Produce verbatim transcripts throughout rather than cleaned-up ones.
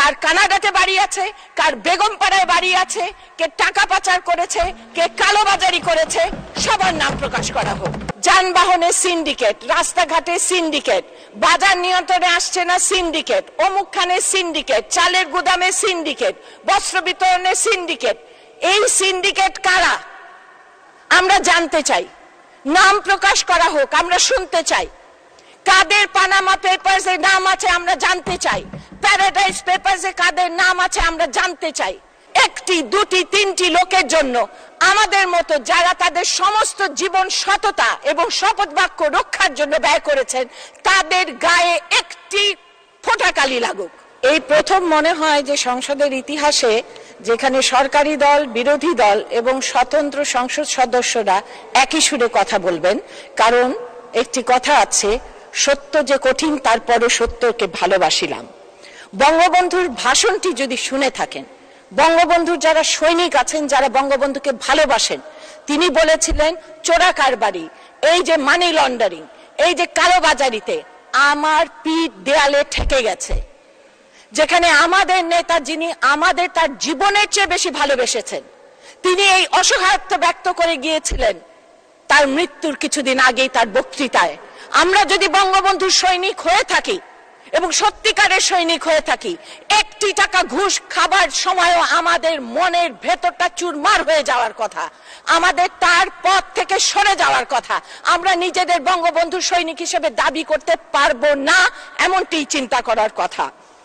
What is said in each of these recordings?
কার কানাডাতে বাড়ি আছে, কার বেগমপাড়ায় বাড়ি আছে, কে টাকা পাচার করেছে, কে কালোবাজারি করেছে, সবার নাম প্রকাশ করা হোক। যানবাহনের সিন্ডিকেট, রাস্তাঘাটে সিন্ডিকেট, বাজার নিয়ন্ত্রণে আসছে না সিন্ডিকেট, অমুকখানের সিন্ডিকেট, চালের গুদামে সিন্ডিকেট, বস্ত্র বিতরণের সিন্ডিকেট। এই সিন্ডিকেট কারা আমরা জানতে চাই, নাম প্রকাশ করা হোক, আমরা শুনতে চাই। কাদের পানামা পেপারসে নাম আছে আমরা জানতে চাই, প্যারাডাইস পেপারসে কাদের নাম আছে আমরা জানতে চাই। একটি দুটি তিনটি লোকের জন্য আমাদের মতো যারা তাদের সমস্ত জীবন সততা এবং শপথ বাক্য রক্ষার জন্য ব্যয় করেছেন তাদের গায়ে একটি ফোঁটা কালি লাগুক। এই প্রথম মনে হয় যে সংসদের ইতিহাসে যেখানে সরকারি দল, বিরোধী দল এবং স্বতন্ত্র সংসদ সদস্যরা একই সুরে কথা বলবেন। কারণ একটি কথা আছে, সত্য যে কঠিন তারপরও সত্যকে ভালোবাসিলাম। বঙ্গবন্ধুর ভাষণটি যদি শুনে থাকেন, বঙ্গবন্ধুর যারা সৈনিক আছেন, যারা বঙ্গবন্ধুকে ভালোবাসেন, তিনি বলেছিলেন চোরা কারবারি, এই যে মানি লন্ডারিং, এই যে কালোবাজারিতে আমার পিঠ দেয়ালে ঠেকে গেছে। যেখানে আমাদের নেতা, যিনি আমাদের তার জীবনের চেয়ে বেশি ভালোবেসেছেন, তিনি এই অসহায়ত্ব ব্যক্ত করে গিয়েছিলেন তার মৃত্যুর কিছুদিন আগেই তার বক্তৃতায়। আমরা যদি বঙ্গবন্ধুর সৈনিক হয়ে থাকি এবং সত্যিকারের সৈনিক হয়ে থাকি, একটি টাকা ঘুষ খাবার সময়ও আমাদের মনের ভেতরটা চুরমার হয়ে যাওয়ার কথা, আমাদের তার পথ থেকে সরে যাওয়ার কথা। আমরা নিজেদের বঙ্গবন্ধুর সৈনিক হিসেবে দাবি করতে পারবো না, এমনটি চিন্তা করার কথা।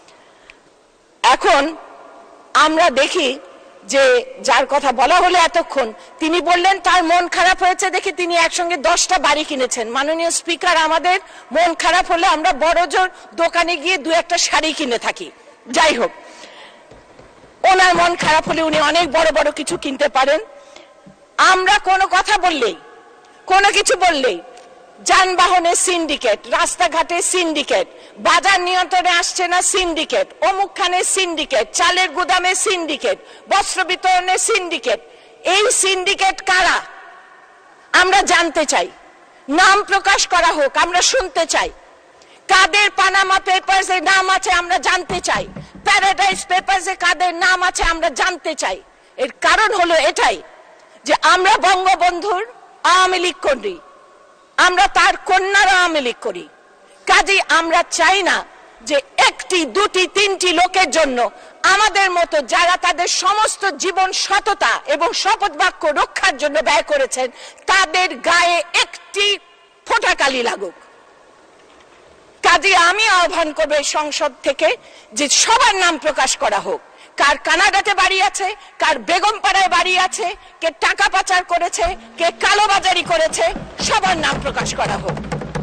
এখন আমরা দেখি যে যার কথা বলা হলো এতক্ষণ, তিনি বললেন তার মন খারাপ হয়েছে দেখে তিনি একসঙ্গে দশটা বাড়ি কিনেছেন। মাননীয় স্পিকার, আমাদের মন খারাপ হলে আমরা বড় জোর দোকানে গিয়ে দু একটা শাড়ি কিনে থাকি। যাই হোক, ওনার মন খারাপ হলে উনি অনেক বড় বড় কিছু কিনতে পারেন। আমরা কোনো কথা বললেই, কোনো কিছু বললেই যানবাহনের সিন্ডিকেট, রাস্তাঘাটে সিন্ডিকেট, বাজার নিয়ন্ত্রণে আসছে না সিন্ডিকেট, অমুকখানের সিন্ডিকেট, চালের গুদামে সিন্ডিকেট, বস্ত্র বিতরণের সিন্ডিকেট। এই সিন্ডিকেট কারা আমরা জানতে চাই, নাম প্রকাশ করা হোক, আমরা শুনতে চাই। কাদের পানামা পেপারসে নাম আছে আমরা জানতে চাই, প্যারাডাইস পেপারসে কাদের নাম আছে আমরা জানতে চাই। এর কারণ হলো এটাই যে আমরা বঙ্গবন্ধুর আওয়ামী লীগ করি, আমরা তার কন্যার আওয়ামী লীগ করি। কাজেই আমরা চাই না যে একটি দুটি তিনটি লোকের জন্য আমাদের মতো যারা তাদের সমস্ত জীবন সততা এবং শপথ বাক্য রক্ষার জন্য ব্যয় করেছেন তাদের গায়ে একটি ফোঁটা কালি লাগুক। কাজেই আমি আহ্বান করবো এই সংসদ থেকে যে সবার নাম প্রকাশ করা হোক। কার কানাডাতে বাড়ি আছে, কার বেগমপাড়ায় বাড়ি আছে, কে টাকা পাচার করেছে, কে কালোবাজারি করেছে, সবার নাম প্রকাশ করা হোক।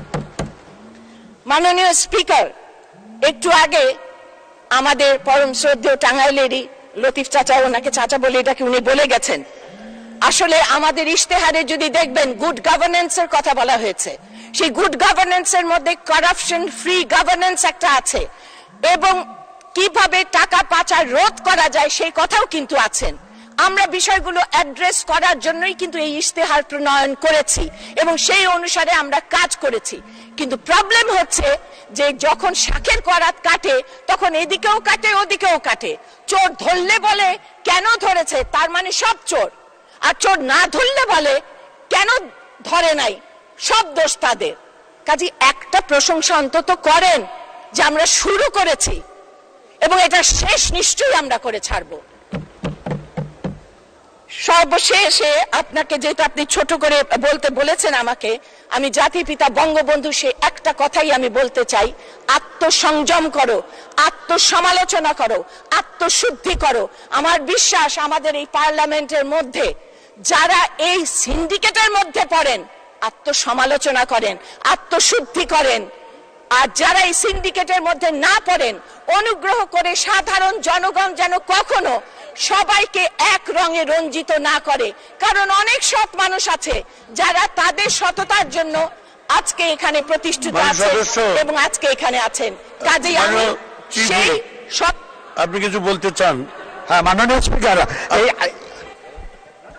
মাননীয় স্পিকার, একটু আগে আমাদের পরম শ্রদ্ধেয় টাঙ্গাইলেরই লতিফ চাচা, ওনাকে চাচা বলে এটাকে উনি বলে গেছেন। আসলে আমাদের ইশতেহারে যদি দেখবেন গুড গভর্নেন্স এর কথা বলা হয়েছে, সেই গুড গভর্নেন্স এর মধ্যে কারাপশন ফ্রি গভর্নেন্স একটা আছে এবং কিভাবে টাকা পাচার রোধ করা যায় সেই কথাও কিন্তু আছেন। আমরা বিষয়গুলো অ্যাড্রেস করার জন্যই কিন্তু এই ইশতেহার প্রণয়ন করেছি এবং সেই অনুসারে আমরা কাজ করেছি। কিন্তু প্রবলেম হচ্ছে যে যখন শাখের করাত কাটে তখন এদিকেও কাটে ওদিকেও কাটে। চোর ধরলে বলে কেন ধরেছে, তার মানে সব চোর, আর চোর না ধরলে বলে কেন ধরে নাই, সব দোষ তাদের। কাজে একটা প্রশংসা অন্তত করেন যে আমরা শুরু করেছি এবং এটা শেষ নিশ্চয়ই আমরা করে ছাড়বো। সর্বশেষে আপনাকে, যেটা আপনি ছোট করে বলতে বলেছেন আমাকে, আমি জাতির পিতা বঙ্গবন্ধু সে একটা কথাই আমি বলতে চাই, আত্মসংযম করো, আত্মসমালোচনা করো, আত্মশুদ্ধি করো। আমার বিশ্বাস আমাদের এই পার্লামেন্টের মধ্যে যারা এই সিন্ডিকেটের মধ্যে পড়েন আত্মসমালোচনা করেন, আত্মশুদ্ধি করেন, আর যারা এই সিন্ডিকেটের মধ্যে না পড়েন অনুগ্রহ করে সাধারণ জনগণ যেন কখনো সবাইকে এক রঙে রঞ্জিত না করে। কারণ অনেক সৎ মানুষ আছে যারা তাদের সততার জন্য আজকে এখানে প্রতিষ্ঠিত আছেন এবং আজকে এখানে আছেন। কাজেই আমি সেই সৎ, আপনি কিছু বলতে চান? হ্যাঁ মাননীয় স্পিকার,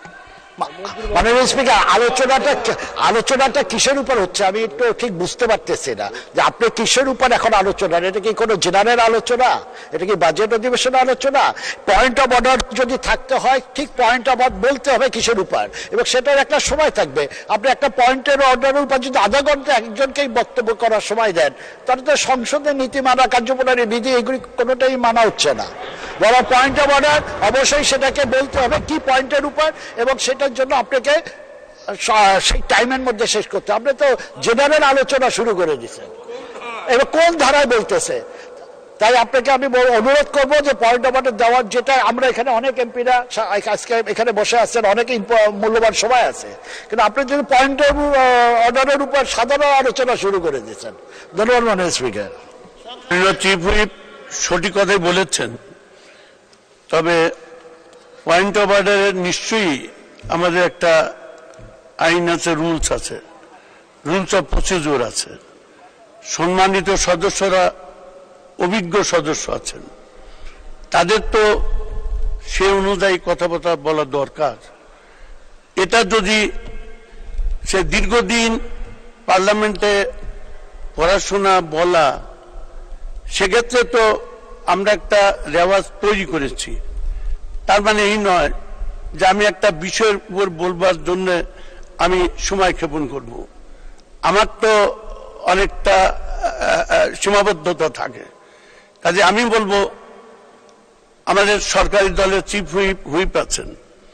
মাননীয় স্পিকার, আলোচনাটা আলোচনাটা কিসের উপর হচ্ছে আমি একটু ঠিক বুঝতে পারতেছি না, যে আপনি কিসের উপর এখন আলোচনা? এটা কি কোনো জেনারেল আলোচনা? এটা কি বাজেট অধিবেশন আলোচনা? পয়েন্ট অফ অর্ডার যদি থাকতে হয়, ঠিক পয়েন্ট অফ অর্ডার বলতে হবে কিসের উপর, এবং সেটার একটা সময় থাকবে। আপনি একটা পয়েন্টের অর্ডারের উপর যদি আধা ঘন্টা একজনকেই বক্তব্য করার সময় দেন, তাহলে তো সংসদের নীতিমালা, কার্যপ্রণালী, বিধি এগুলি কোনোটাই মানা হচ্ছে না। বড় পয়েন্ট অফ অর্ডার অবশ্যই সেটাকে বলতে হবে কি পয়েন্টের উপর, এবং সেটার জন্য আপনাকে সেই টাইমের মধ্যে শেষ করতে। আপনি তো জেনারেল আলোচনা শুরু করে দিচ্ছেন, এবার কোন ধারায় বলতেছে? তাই আপনাকে আমি অনুরোধ করবো যে পয়েন্ট অফ অর্ডার দেওয়ার, যেটা আমরা এখানে অনেক এমপিরা আজকে এখানে বসে আছেন, অনেকে মূল্যবান সময় আছে, কিন্তু আপনি যদি পয়েন্ট অফ অর্ডারের উপর সাধারণ আলোচনা শুরু করে দিচ্ছেন। ধন্যবাদ মাননীয় স্পিকার। চিফ হুইপ সঠিক কথাই বলেছেন, তবে পয়েন্ট অফ অর্ডারের নিশ্চয়ই আমাদের একটা আইন আছে, রুলস আছে, রুলস অফ প্রসিডিউর আছে। সম্মানিত সদস্যরা, অভিজ্ঞ সদস্য আছেন, তাদের তো সে অনুযায়ী কথাবার্তা বলা দরকার। এটা যদি সে দীর্ঘদিন পার্লামেন্টে পড়াশোনা বলা, সেক্ষেত্রে তো আমরা একটা রেওয়াজ তৈরি করেছি। তার মানে এই নয় যে আমি একটা বিষয়ের উপর বলবার জন্য আমি সময় ক্ষেপণ করব। আমার তো অনেকটা সীমাবদ্ধতা থাকে। কাজে আমি বলবো, আমাদের সরকারি দলের চিফ হুইপ হুইপ আছেন,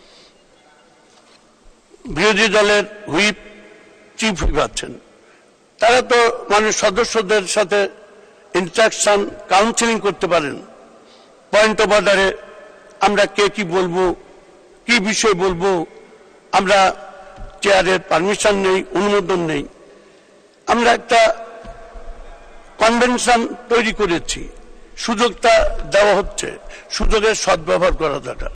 বিরোধী দলের হুইপ চিফ হুইপ আছেন, তারা তো মানে সদস্যদের সাথে ইন্টারাকশন, কাউন্সিলিং করতে পারেন। পয়েন্ট অফ অর্ডারে আমরা কে কি বলবো, কি বিষয় বলবো, আমরা চেয়ারের পারমিশন নেই, অনুমোদন নেই। আমরা একটা কনভেনশন তৈরি করেছি, সুযোগটা দেওয়া হচ্ছে, সুযোগের সদ্ব্যবহার করা দরকার।